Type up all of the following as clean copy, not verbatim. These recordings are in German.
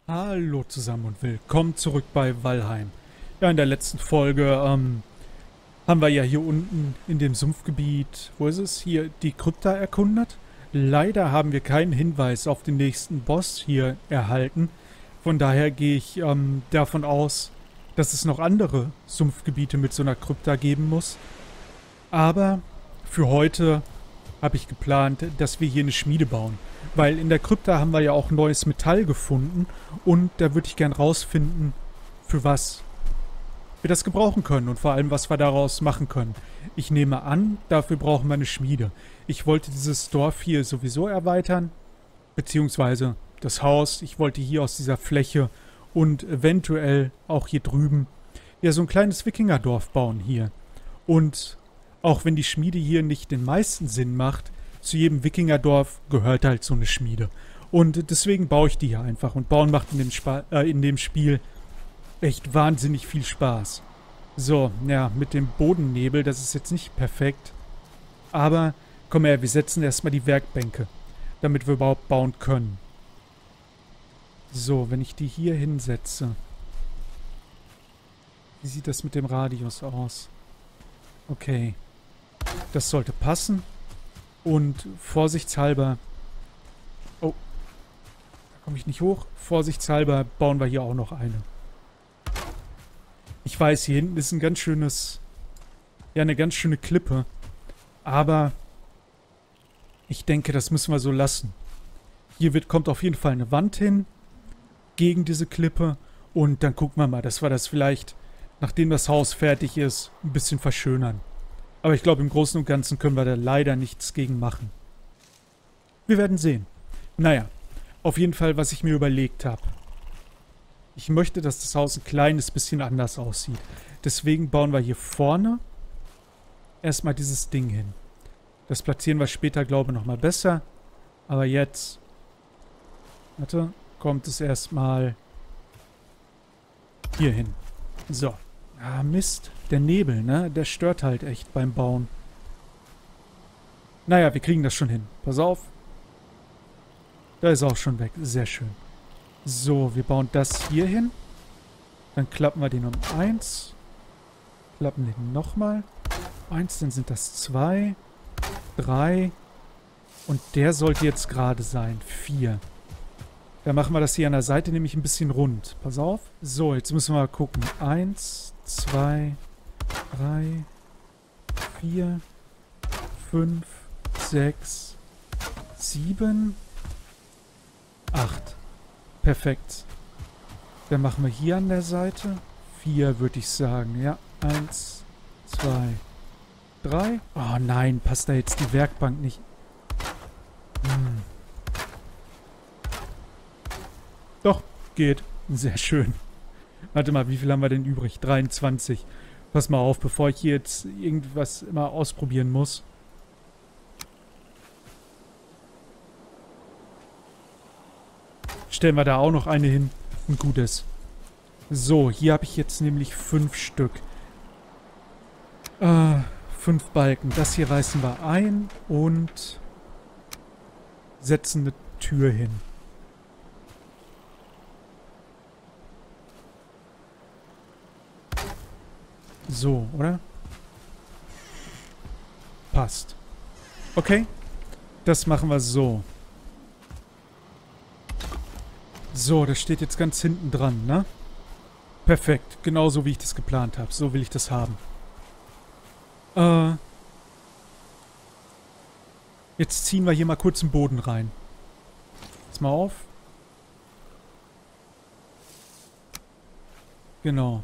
Hallo zusammen und willkommen zurück bei Valheim. Ja, in der letzten Folge haben wir ja hier unten in dem Sumpfgebiet, wo ist es, hier die Krypta erkundet. Leider haben wir keinen Hinweis auf den nächsten Boss hier erhalten. Von daher gehe ich davon aus, dass es noch andere Sumpfgebiete mit so einer Krypta geben muss. Aber für heute habe ich geplant, dass wir hier eine Schmiede bauen. Weil in der Krypta haben wir ja auch neues Metall gefunden und da würde ich gern rausfinden, für was wir das gebrauchen können und vor allem, was wir daraus machen können. Ich nehme an, dafür brauchen wir eine Schmiede. Ich wollte dieses Dorf hier sowieso erweitern, beziehungsweise das Haus. Ich wollte hier aus dieser Fläche und eventuell auch hier drüben ja so ein kleines Wikingerdorf bauen hier. Und auch wenn die Schmiede hier nicht den meisten Sinn macht, zu jedem Wikingerdorf gehört halt so eine Schmiede. Und deswegen baue ich die hier einfach. Und bauen macht in dem Spiel echt wahnsinnig viel Spaß. So, ja, mit dem Bodennebel, das ist jetzt nicht perfekt. Aber, komm her, wir setzen erstmal die Werkbänke, damit wir überhaupt bauen können. So, wenn ich die hier hinsetze. Wie sieht das mit dem Radius aus? Okay. Das sollte passen. Und vorsichtshalber... Oh, da komme ich nicht hoch. Vorsichtshalber bauen wir hier auch noch eine. Ich weiß, hier hinten ist ein ganz schönes... Ja, eine ganz schöne Klippe. Aber ich denke, das müssen wir so lassen. Hier kommt auf jeden Fall eine Wand hin. Gegen diese Klippe. Und dann gucken wir mal, dass wir das vielleicht, nachdem das Haus fertig ist, ein bisschen verschönern. Aber ich glaube, im Großen und Ganzen können wir da leider nichts gegen machen. Wir werden sehen. Naja, auf jeden Fall, was ich mir überlegt habe. Ich möchte, dass das Haus ein kleines bisschen anders aussieht. Deswegen bauen wir hier vorne erstmal dieses Ding hin. Das platzieren wir später, glaube ich, nochmal besser. Aber jetzt, warte, kommt es erstmal hier hin. So. Ah, Mist. Der Nebel, ne? Der stört halt echt beim Bauen. Naja, wir kriegen das schon hin. Pass auf. Da ist auch schon weg. Sehr schön. So, wir bauen das hier hin. Dann klappen wir den um 1. Klappen den nochmal. 1, dann sind das 2. 3. Und der sollte jetzt gerade sein. 4. Dann machen wir das hier an der Seite nämlich ein bisschen rund. Pass auf. So, jetzt müssen wir mal gucken. 1, 2, 3, 4, 5, 6, 7, 8. Perfekt. Dann machen wir hier an der Seite 4, würde ich sagen. Ja, 1, 2, 3. Oh nein, passt da jetzt die Werkbank nicht. Doch, geht. Sehr schön. Warte mal, wie viel haben wir denn übrig? 23. Pass mal auf, bevor ich hier jetzt irgendwas immer ausprobieren muss. Stellen wir da auch noch eine hin. Ein gutes. So, hier habe ich jetzt nämlich 5 Stück. 5 Balken. Das hier reißen wir ein und setzen eine Tür hin. So, oder? Passt. Okay. Das machen wir so. So, das steht jetzt ganz hinten dran, ne? Perfekt. Genauso wie ich das geplant habe. So will ich das haben. Jetzt ziehen wir hier mal kurz den Boden rein. Pass mal auf. Genau.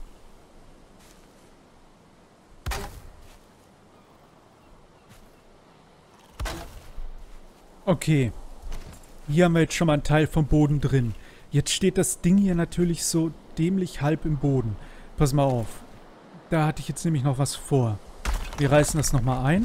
Okay. Hier haben wir jetzt schon mal einen Teil vom Boden drin. Jetzt steht das Ding hier natürlich so dämlich halb im Boden. Pass mal auf. Da hatte ich jetzt nämlich noch was vor. Wir reißen das nochmal ein.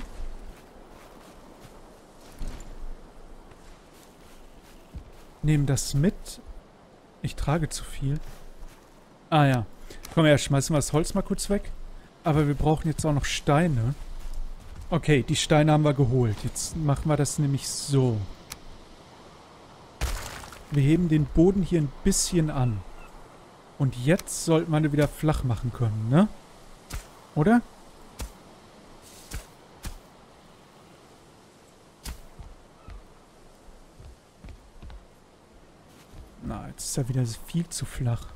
Nehmen das mit. Ich trage zu viel. Ah ja. Komm her, schmeißen wir das Holz mal kurz weg. Aber wir brauchen jetzt auch noch Steine. Okay, die Steine haben wir geholt. Jetzt machen wir das nämlich so. Wir heben den Boden hier ein bisschen an. Und jetzt sollten wir ihn wieder flach machen können, ne? Oder? Na, jetzt ist er wieder viel zu flach.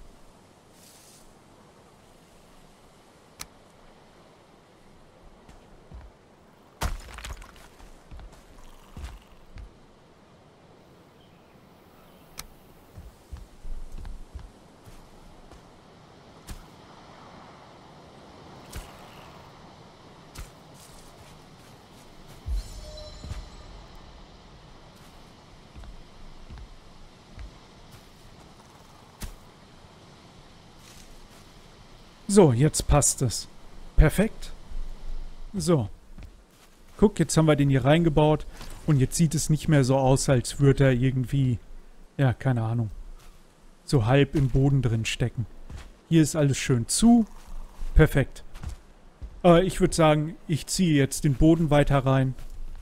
So, jetzt passt es. Perfekt. So. Guck, jetzt haben wir den hier reingebaut und jetzt sieht es nicht mehr so aus, als würde er irgendwie, ja, keine Ahnung, so halb im Boden drin stecken. Hier ist alles schön zu. Perfekt. Ich würde sagen, ich ziehe jetzt den Boden weiter rein.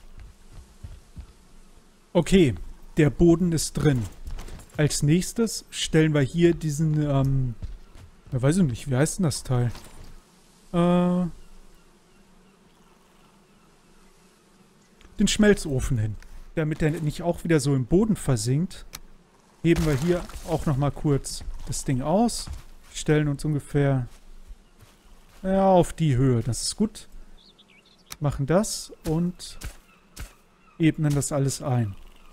Okay, der Boden ist drin. Als nächstes stellen wir hier diesen, ich weiß nicht, wie heißt denn das Teil? Den Schmelzofen hin. Damit der nicht auch wieder so im Boden versinkt, heben wir hier auch nochmal kurz das Ding aus. Stellen uns ungefähr auf die Höhe. Das ist gut. Machen das und ebnen das alles ein.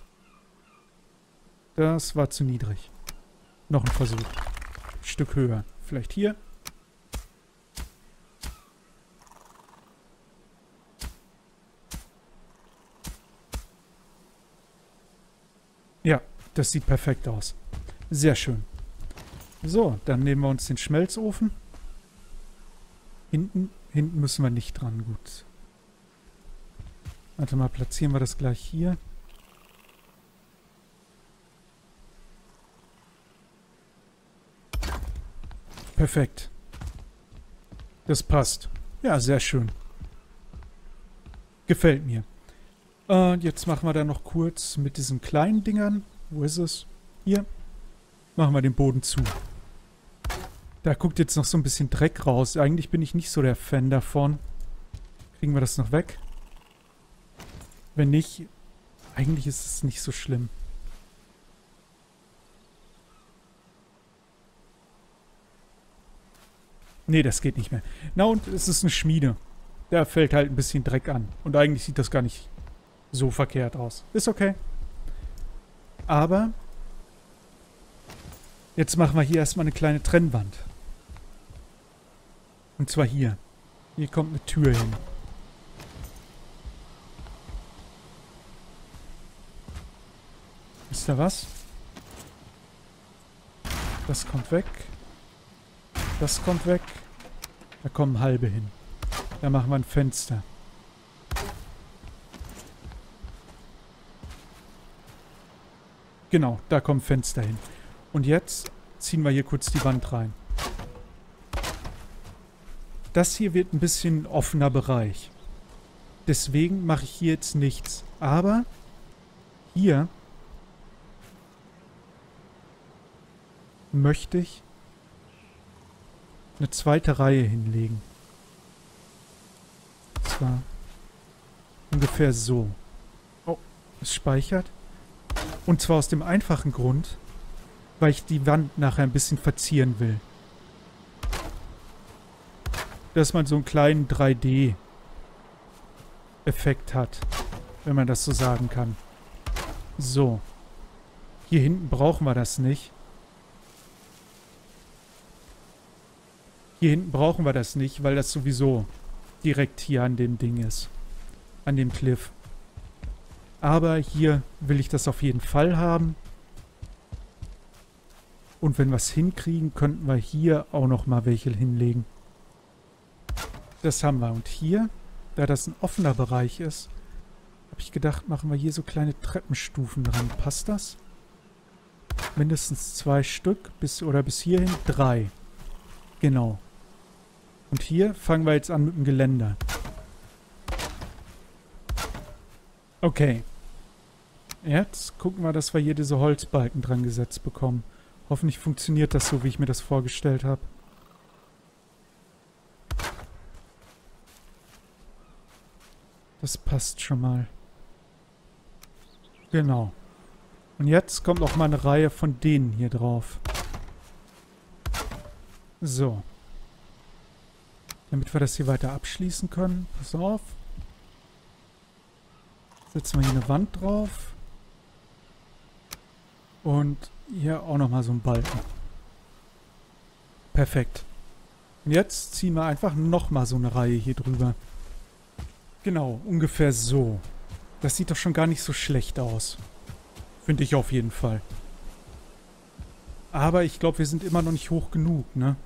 Das war zu niedrig. Noch ein Versuch. Ein Stück höher. Vielleicht hier. Ja, das sieht perfekt aus. Sehr schön. So, dann nehmen wir uns den Schmelzofen. Hinten müssen wir nicht dran. Gut. Warte mal, platzieren wir das gleich hier. Perfekt. Das passt. Ja, sehr schön. Gefällt mir. Jetzt machen wir da noch kurz mit diesen kleinen Dingern. Wo ist es? Hier. Machen wir den Boden zu. Da guckt jetzt noch so ein bisschen Dreck raus. Eigentlich bin ich nicht so der Fan davon. Kriegen wir das noch weg? Wenn nicht, eigentlich ist es nicht so schlimm. Nee, das geht nicht mehr. Na und es ist eine Schmiede. Da fällt halt ein bisschen Dreck an. Und eigentlich sieht das gar nicht so verkehrt aus. Ist okay. Aber jetzt machen wir hier erstmal eine kleine Trennwand. Und zwar hier. Hier kommt eine Tür hin. Ist da was? Das kommt weg. Das kommt weg. Da kommen halbe hin. Da machen wir ein Fenster. Genau, da kommen Fenster hin. Und jetzt ziehen wir hier kurz die Wand rein. Das hier wird ein bisschen offener Bereich. Deswegen mache ich hier jetzt nichts. Aber hier möchte ich eine zweite Reihe hinlegen. Und zwar ungefähr so. Oh, es speichert. Und zwar aus dem einfachen Grund, weil ich die Wand nachher ein bisschen verzieren will. Dass man so einen kleinen 3D-Effekt hat, wenn man das so sagen kann. So. Hier hinten brauchen wir das nicht. Hier hinten brauchen wir das nicht, weil das sowieso direkt hier an dem Ding ist. An dem Cliff. Aber hier will ich das auf jeden Fall haben. Und wenn wir es hinkriegen, könnten wir hier auch noch mal welche hinlegen. Das haben wir. Und hier, da das ein offener Bereich ist, habe ich gedacht, machen wir hier so kleine Treppenstufen dran. Passt das? Mindestens 2 Stück. Bis hierhin 3. Genau. Und hier fangen wir jetzt an mit dem Geländer. Okay. Jetzt gucken wir, dass wir hier diese Holzbalken dran gesetzt bekommen. Hoffentlich funktioniert das so, wie ich mir das vorgestellt habe. Das passt schon mal. Genau. Und jetzt kommt noch mal eine Reihe von denen hier drauf. So. Damit wir das hier weiter abschließen können. Pass auf. Setzen wir hier eine Wand drauf. Und hier auch nochmal so ein Balken. Perfekt. Und jetzt ziehen wir einfach nochmal so eine Reihe hier drüber. Genau, ungefähr so. Das sieht doch schon gar nicht so schlecht aus. Finde ich auf jeden Fall. Aber ich glaube, wir sind immer noch nicht hoch genug, ne?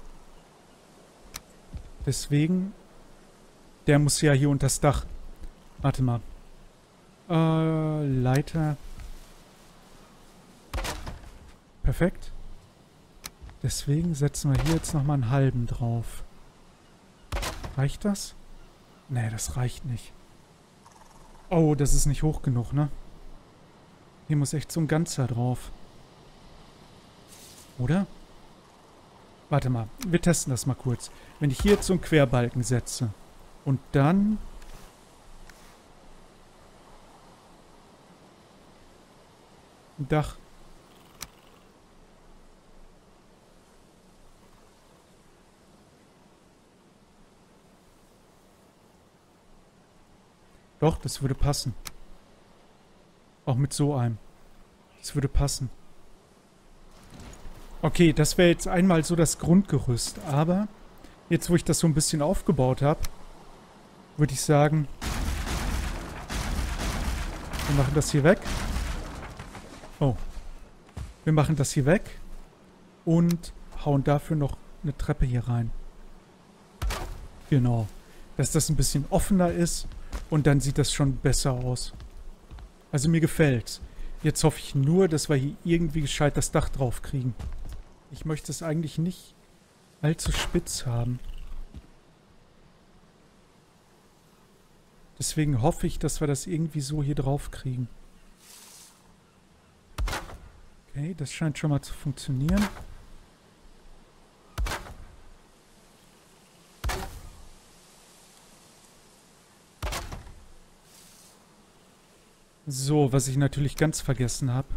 Deswegen, der muss ja hier unters Dach. Warte mal. Leiter. Perfekt. Deswegen setzen wir hier jetzt nochmal einen halben drauf. Reicht das? Nee, das reicht nicht. Oh, das ist nicht hoch genug, ne? Hier muss echt so ein ganzer drauf. Oder? Warte mal, wir testen das mal kurz. Wenn ich hier jetzt so einen Querbalken setze und dann ein Dach. Doch, das würde passen. Auch mit so einem. Das würde passen. Okay, das wäre jetzt einmal so das Grundgerüst. Aber jetzt, wo ich das so ein bisschen aufgebaut habe, würde ich sagen, wir machen das hier weg. Oh. Wir machen das hier weg und hauen dafür noch eine Treppe hier rein. Genau. Dass das ein bisschen offener ist und dann sieht das schon besser aus. Also mir gefällt's. Jetzt hoffe ich nur, dass wir hier irgendwie gescheit das Dach drauf kriegen. Ich möchte es eigentlich nicht allzu spitz haben. Deswegen hoffe ich, dass wir das irgendwie so hier drauf kriegen. Okay, das scheint schon mal zu funktionieren. So, was ich natürlich ganz vergessen habe,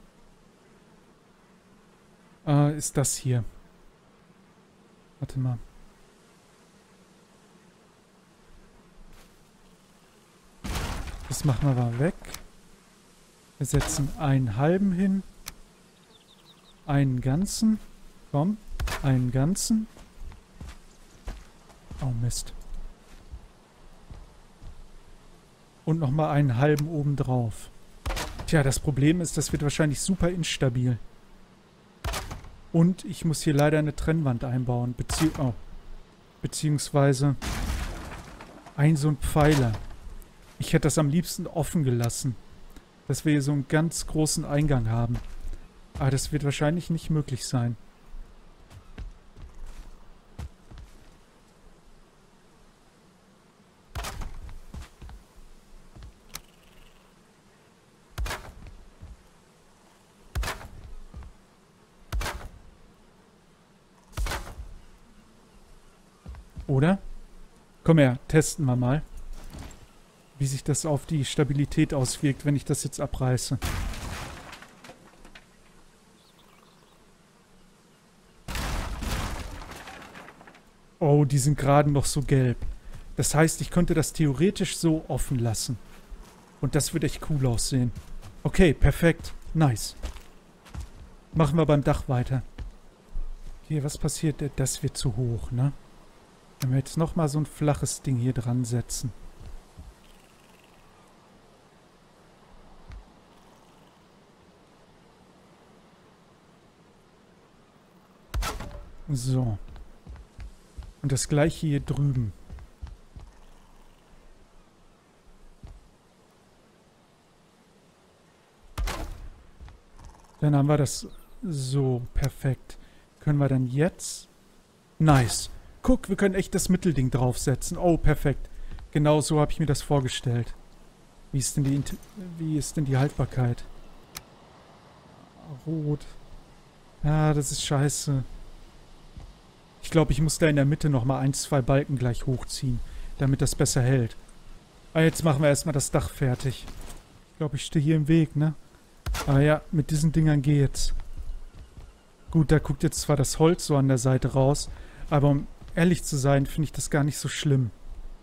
ist das hier. Warte mal. Das machen wir mal weg. Wir setzen einen halben hin. Einen ganzen. Komm, einen ganzen. Oh Mist. Und nochmal einen halben oben drauf. Tja, das Problem ist, das wird wahrscheinlich super instabil. Und ich muss hier leider eine Trennwand einbauen. Beziehungsweise so ein Pfeiler. Ich hätte das am liebsten offen gelassen. Dass wir hier so einen ganz großen Eingang haben. Aber das wird wahrscheinlich nicht möglich sein. Oder? Komm her, testen wir mal, wie sich das auf die Stabilität auswirkt, wenn ich das jetzt abreiße. Oh, die sind gerade noch so gelb. Das heißt, ich könnte das theoretisch so offen lassen. Und das würde echt cool aussehen. Okay, perfekt. Nice. Machen wir beim Dach weiter. Okay, was passiert? Das wird zu hoch, ne? Wenn wir jetzt nochmal so ein flaches Ding hier dran setzen. So. Und das gleiche hier drüben. Dann haben wir das so. Perfekt. Können wir dann jetzt... Nice. Guck, wir können echt das Mittelding draufsetzen. Oh, perfekt. Genau so habe ich mir das vorgestellt. Wie ist denn die Haltbarkeit? Rot. Ja, das ist scheiße. Ich glaube, ich muss da in der Mitte nochmal 1, 2 Balken gleich hochziehen, damit das besser hält. Aber jetzt machen wir erstmal das Dach fertig. Ich glaube, ich stehe hier im Weg, ne? Aber ja, mit diesen Dingern geht's. Gut, da guckt jetzt zwar das Holz so an der Seite raus, aber um ehrlich zu sein, finde ich das gar nicht so schlimm.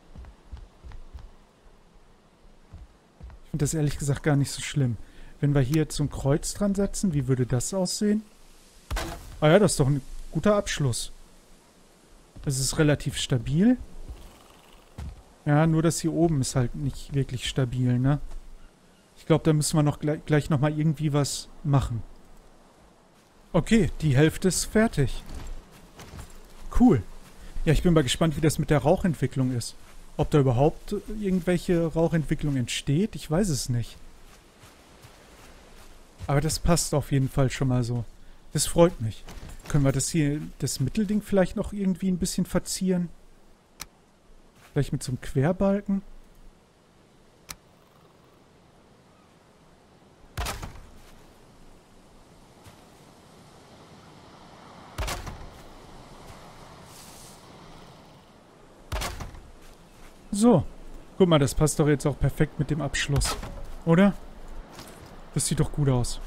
Ich finde das ehrlich gesagt gar nicht so schlimm. Wenn wir hier jetzt so ein Kreuz dran setzen, wie würde das aussehen? Ah ja, das ist doch ein guter Abschluss. Es ist relativ stabil. Ja, nur das hier oben ist halt nicht wirklich stabil, ne? Ich glaube, da müssen wir noch gleich nochmal irgendwie was machen. Okay, die Hälfte ist fertig. Cool. Ja, ich bin mal gespannt, wie das mit der Rauchentwicklung ist. Ob da überhaupt irgendwelche Rauchentwicklung entsteht, ich weiß es nicht. Aber das passt auf jeden Fall schon mal so. Das freut mich. Können wir das hier, das Mittelding vielleicht noch irgendwie ein bisschen verzieren? Vielleicht mit so einem Querbalken? So. Guck mal, das passt doch jetzt auch perfekt mit dem Abschluss. Oder? Das sieht doch gut aus.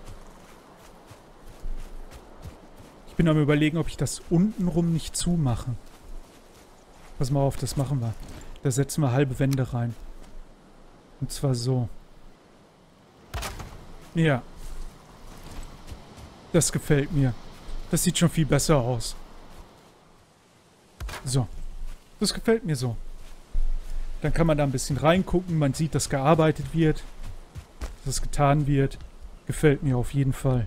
Ich bin am Überlegen, ob ich das untenrum nicht zumache. Pass mal auf, das machen wir. Da setzen wir halbe Wände rein. Und zwar so. Ja. Das gefällt mir. Das sieht schon viel besser aus. So. Das gefällt mir so. Dann kann man da ein bisschen reingucken. Man sieht, dass gearbeitet wird. Dass es getan wird. Gefällt mir auf jeden Fall.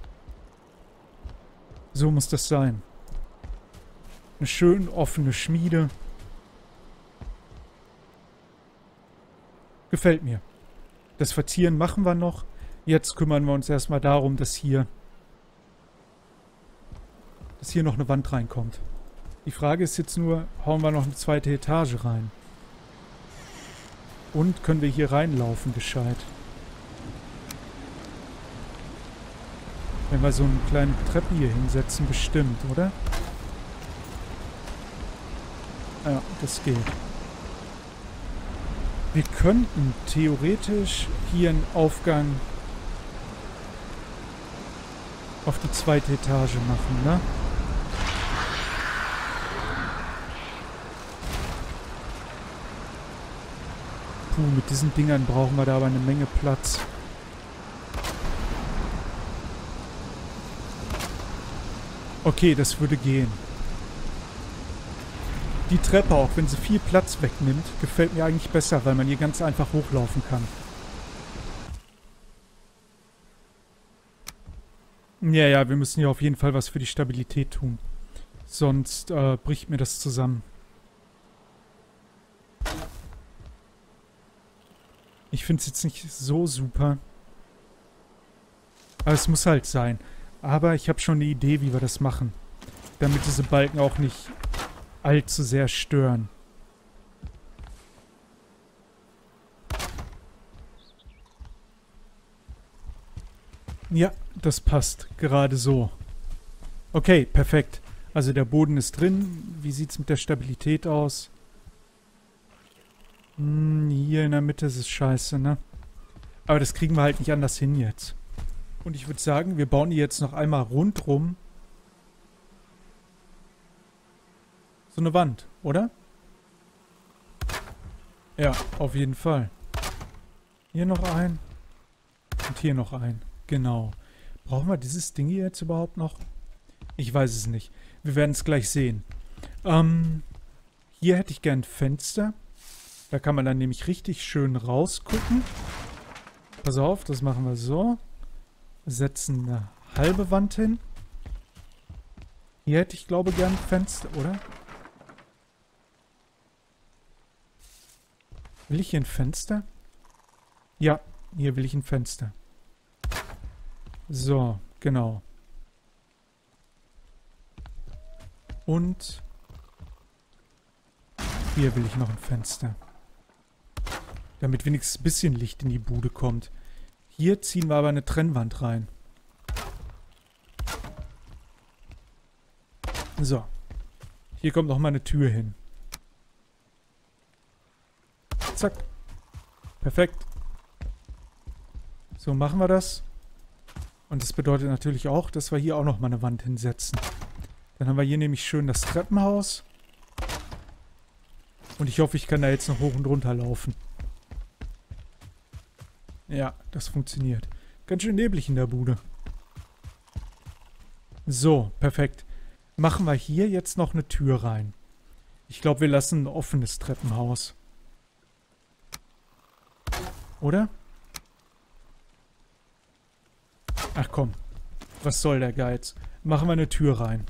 So muss das sein. Eine schön offene Schmiede. Gefällt mir. Das Verzieren machen wir noch. Jetzt kümmern wir uns erstmal darum, dass hier noch eine Wand reinkommt. Die Frage ist jetzt nur, hauen wir noch eine zweite Etage rein? Und können wir hier reinlaufen gescheit? Wenn wir so eine kleine Treppe hier hinsetzen, bestimmt, oder? Ja, das geht. Wir könnten theoretisch hier einen Aufgang auf die zweite Etage machen, ne? Puh, mit diesen Dingern brauchen wir da aber eine Menge Platz. Okay, das würde gehen. Die Treppe, auch wenn sie viel Platz wegnimmt, gefällt mir eigentlich besser, weil man hier ganz einfach hochlaufen kann. Ja, wir müssen hier auf jeden Fall was für die Stabilität tun. Sonst bricht mir das zusammen. Ich finde es jetzt nicht so super. Aber es muss halt sein. Aber ich habe schon eine Idee, wie wir das machen. Damit diese Balken auch nicht allzu sehr stören. Ja, das passt. Gerade so. Okay, perfekt. Also der Boden ist drin. Wie sieht es mit der Stabilität aus? Hier in der Mitte ist es scheiße, ne? Aber das kriegen wir halt nicht anders hin jetzt. Und ich würde sagen, wir bauen hier jetzt noch einmal rundrum so eine Wand, oder? Ja, auf jeden Fall. Hier noch ein. Und hier noch ein. Genau. Brauchen wir dieses Ding hier jetzt überhaupt noch? Ich weiß es nicht. Wir werden es gleich sehen. Hier hätte ich gern ein Fenster. Da kann man dann nämlich richtig schön rausgucken. Pass auf, das machen wir so. Setzen eine halbe Wand hin. Hier hätte ich, glaube ich, gern ein Fenster, oder? Will ich hier ein Fenster? Ja, hier will ich ein Fenster. So, genau. Und hier will ich noch ein Fenster. Damit wenigstens ein bisschen Licht in die Bude kommt. Hier ziehen wir aber eine Trennwand rein. So. Hier kommt noch mal eine Tür hin. Zack. Perfekt. So machen wir das. Und das bedeutet natürlich auch, dass wir hier auch noch mal eine Wand hinsetzen. Dann haben wir hier nämlich schön das Treppenhaus. Und ich hoffe, ich kann da jetzt noch hoch und runter laufen. Ja, das funktioniert. Ganz schön neblig in der Bude. So, perfekt. Machen wir hier jetzt noch eine Tür rein. Ich glaube, wir lassen ein offenes Treppenhaus. Oder? Ach komm. Was soll der Geiz? Machen wir eine Tür rein.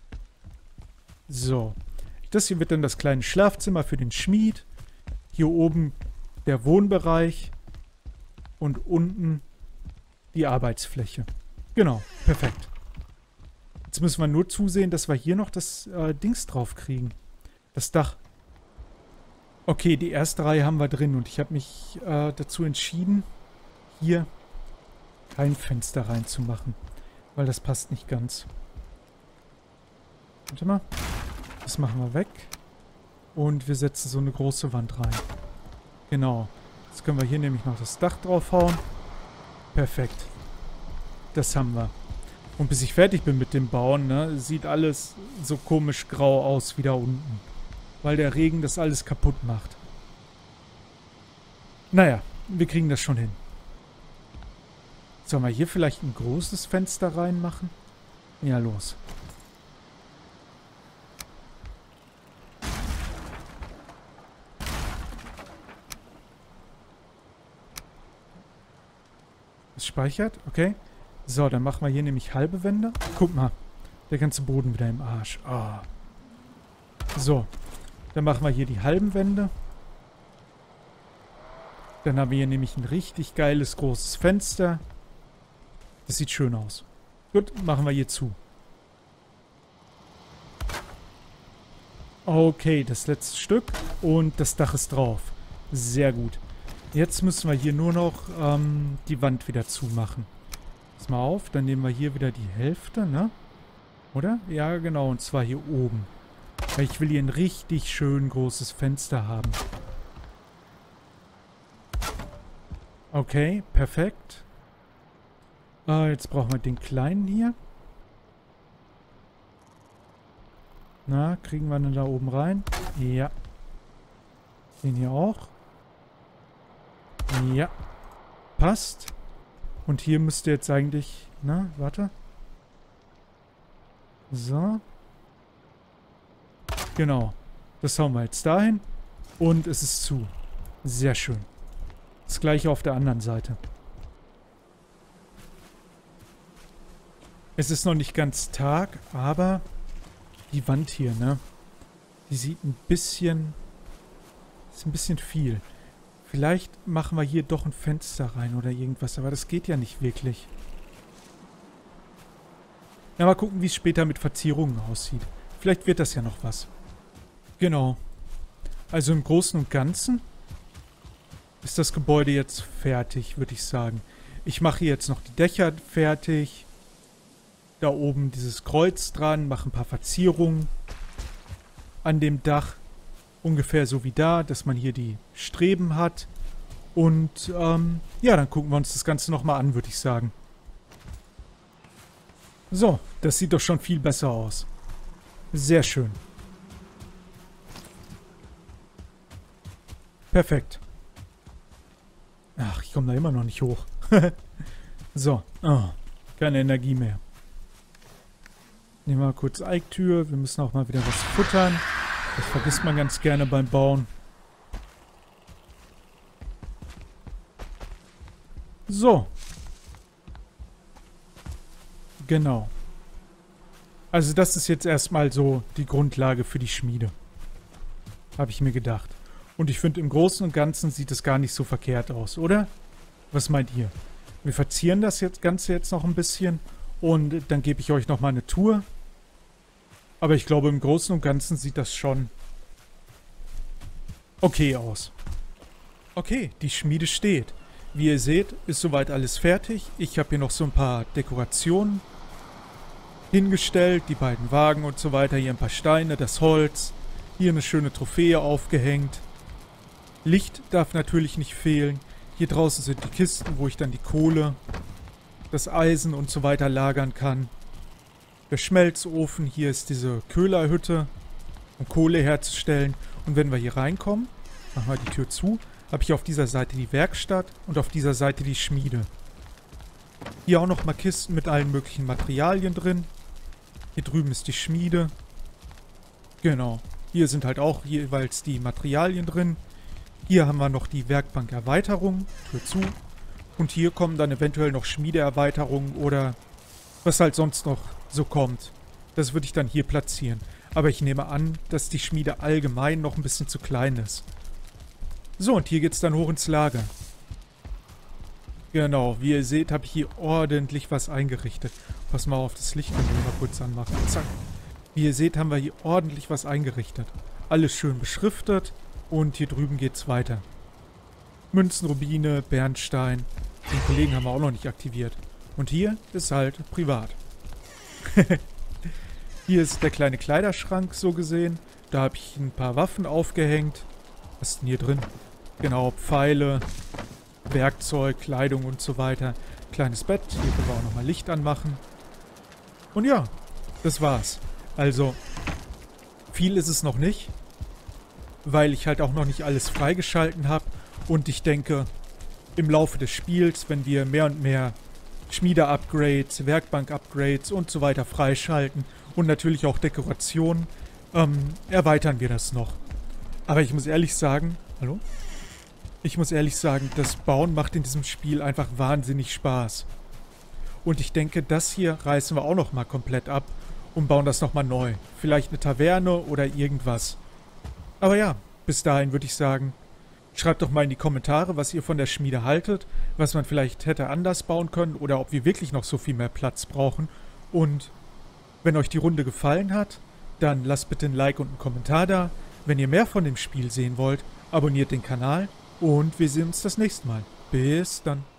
So. Das hier wird dann das kleine Schlafzimmer für den Schmied. Hier oben der Wohnbereich. Und unten die Arbeitsfläche. Genau, perfekt. Jetzt müssen wir nur zusehen, dass wir hier noch das Dings drauf kriegen. Das Dach. Okay, die erste Reihe haben wir drin. Und ich habe mich dazu entschieden, hier kein Fenster reinzumachen. Weil das passt nicht ganz. Warte mal. Das machen wir weg. Und wir setzen so eine große Wand rein. Genau. Jetzt können wir hier nämlich noch das Dach draufhauen. Perfekt. Das haben wir. Und bis ich fertig bin mit dem Bauen, ne, sieht alles so komisch grau aus wie da unten. Weil der Regen das alles kaputt macht. Naja, wir kriegen das schon hin. Sollen wir hier vielleicht ein großes Fenster reinmachen? Ja, los. Es speichert, okay. So, dann machen wir hier nämlich halbe Wände. Guck mal, der ganze Boden wieder im Arsch. Oh. So, dann machen wir hier die halben Wände. Dann haben wir hier nämlich ein richtig geiles großes Fenster. Das sieht schön aus. Gut, machen wir hier zu. Okay, das letzte Stück. Und das Dach ist drauf. Sehr gut. Jetzt müssen wir hier nur noch die Wand wieder zumachen. Pass mal auf, dann nehmen wir hier wieder die Hälfte, ne? Oder? Ja, genau, und zwar hier oben. Weil ich will hier ein richtig schön großes Fenster haben. Okay, perfekt. Jetzt brauchen wir den kleinen hier. Na, kriegen wir den da oben rein? Ja. Den hier auch. Ja. Passt. Und hier müsste jetzt eigentlich... Na, warte. So. Genau. Das hauen wir jetzt dahin. Und es ist zu. Sehr schön. Das gleiche auf der anderen Seite. Es ist noch nicht ganz Tag, aber die Wand hier, ne? Die sieht ein bisschen... Ist ein bisschen viel. Vielleicht machen wir hier doch ein Fenster rein oder irgendwas, aber das geht ja nicht wirklich. Na, mal gucken, wie es später mit Verzierungen aussieht. Vielleicht wird das ja noch was. Genau. Also im Großen und Ganzen ist das Gebäude jetzt fertig, würde ich sagen. Ich mache hier jetzt noch die Dächer fertig. Da oben dieses Kreuz dran, mache ein paar Verzierungen an dem Dach. Ungefähr so wie da, dass man hier die Streben hat. Und ja, dann gucken wir uns das Ganze nochmal an, würde ich sagen. So, das sieht doch schon viel besser aus. Sehr schön. Perfekt. Ach, ich komme da immer noch nicht hoch. So, keine Energie mehr. Nehmen wir mal kurz Eiktür. Wir müssen auch mal wieder was futtern. Das vergisst man ganz gerne beim Bauen. So. Genau. Also das ist jetzt erstmal so die Grundlage für die Schmiede. Habe ich mir gedacht. Und ich finde, im Großen und Ganzen sieht es gar nicht so verkehrt aus, oder? Was meint ihr? Wir verzieren das Ganze jetzt noch ein bisschen. Und dann gebe ich euch nochmal eine Tour. Aber ich glaube, im Großen und Ganzen sieht das schon okay aus. Okay, die Schmiede steht. Wie ihr seht, ist soweit alles fertig. Ich habe hier noch so ein paar Dekorationen hingestellt, die beiden Wagen und so weiter. Hier ein paar Steine, das Holz. Hier eine schöne Trophäe aufgehängt. Licht darf natürlich nicht fehlen. Hier draußen sind die Kisten, wo ich dann die Kohle, das Eisen und so weiter lagern kann. Der Schmelzofen, hier ist diese Köhlerhütte, um Kohle herzustellen. Und wenn wir hier reinkommen, machen wir die Tür zu, habe ich auf dieser Seite die Werkstatt und auf dieser Seite die Schmiede. Hier auch nochmal Kisten mit allen möglichen Materialien drin. Hier drüben ist die Schmiede. Genau. Hier sind halt auch jeweils die Materialien drin. Hier haben wir noch die Werkbankerweiterung. Tür zu. Und hier kommen dann eventuell noch Schmiedeerweiterungen oder was halt sonst noch so kommt. Das würde ich dann hier platzieren. Aber ich nehme an, dass die Schmiede allgemein noch ein bisschen zu klein ist. So, und hier geht es dann hoch ins Lager. Genau, wie ihr seht, habe ich hier ordentlich was eingerichtet. Pass mal auf, das Licht können wir mal kurz anmachen. Zack. Wie ihr seht, haben wir hier ordentlich was eingerichtet. Alles schön beschriftet und hier drüben geht's weiter. Münzen, Rubine, Bernstein. Den Kollegen haben wir auch noch nicht aktiviert. Und hier ist halt privat. Hier ist der kleine Kleiderschrank, so gesehen. Da habe ich ein paar Waffen aufgehängt. Was ist denn hier drin? Genau, Pfeile, Werkzeug, Kleidung und so weiter. Kleines Bett. Hier können wir auch nochmal Licht anmachen. Und ja, das war's. Also, viel ist es noch nicht, weil ich halt auch noch nicht alles freigeschalten habe. Und ich denke, im Laufe des Spiels, wenn wir mehr und mehr Schmiede-Upgrades, Werkbank-Upgrades und so weiter freischalten und natürlich auch Dekorationen, erweitern wir das noch. Aber ich muss ehrlich sagen, hallo? Ich muss ehrlich sagen, das Bauen macht in diesem Spiel einfach wahnsinnig Spaß. Und ich denke, das hier reißen wir auch nochmal komplett ab und bauen das nochmal neu. Vielleicht eine Taverne oder irgendwas. Aber ja, bis dahin würde ich sagen, schreibt doch mal in die Kommentare, was ihr von der Schmiede haltet, was man vielleicht hätte anders bauen können oder ob wir wirklich noch so viel mehr Platz brauchen. Und wenn euch die Runde gefallen hat, dann lasst bitte ein Like und einen Kommentar da. Wenn ihr mehr von dem Spiel sehen wollt, abonniert den Kanal und wir sehen uns das nächste Mal. Bis dann.